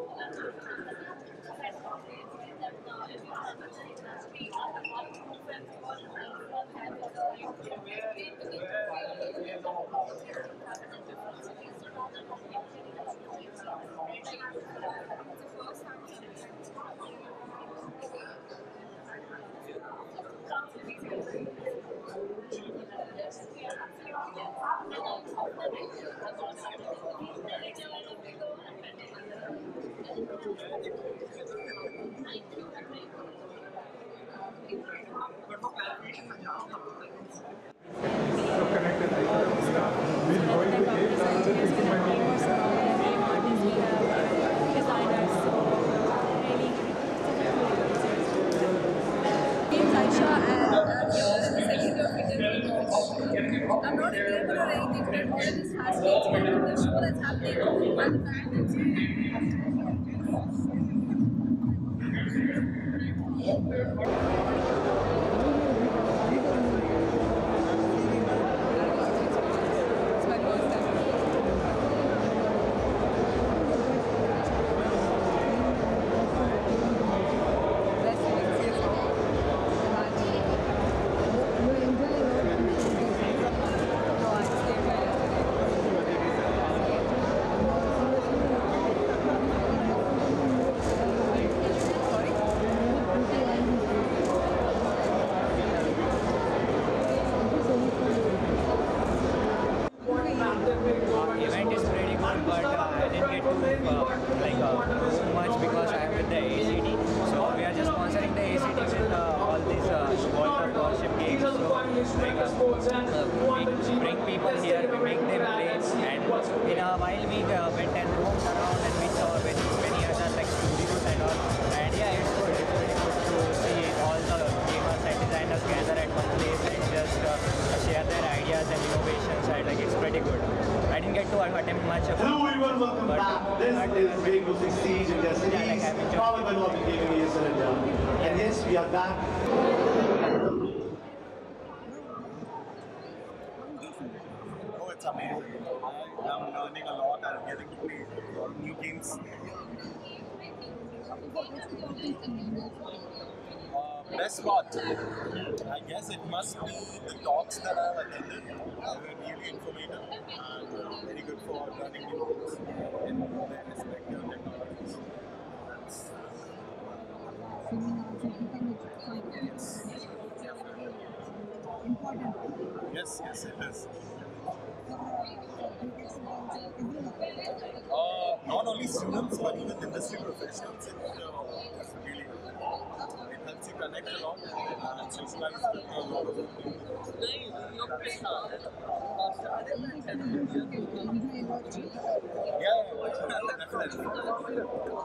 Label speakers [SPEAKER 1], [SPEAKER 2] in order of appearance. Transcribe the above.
[SPEAKER 1] I'm not a gamer or anything, but all this fascinates me about the show that's happening and the fact it's my first
[SPEAKER 2] Event is pretty good, but I didn't get to do much because I am with the ACT. So we are just sponsoring the ACT with all these World Cup Warship games. So we bring people here, we make them play, and in a while we went and roamed around and we saw many other like studios and all. And yeah, it's good. It's really good to see all the gamers and designers gather at one place and just share their ideas and innovations. And like it's pretty good. I didn't get to attempt much of it.
[SPEAKER 3] Hello everyone, welcome back. This is Rainbow Six Siege and Destinies, powered by Lobby Gaming ESL India. And yes, we are back.
[SPEAKER 4] Oh, it's amazing. I'm learning a lot. I'm getting to play a lot of new games. Best part, I guess it must be the talks that I've attended. They were really informative and very good for learning new things in their respective technologies. Yes, yes, it is. Not only students but even industry professionals. It's really good. It helps you connect a lot and socialize with a lot of people. Yeah, definitely.